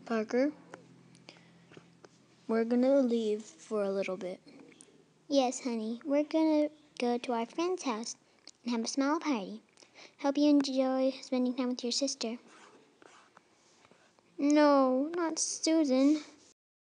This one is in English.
Parker, we're gonna leave for a little bit. Yes, honey. We're gonna go to our friend's house and have a small party. Hope you enjoy spending time with your sister. No, not Susan.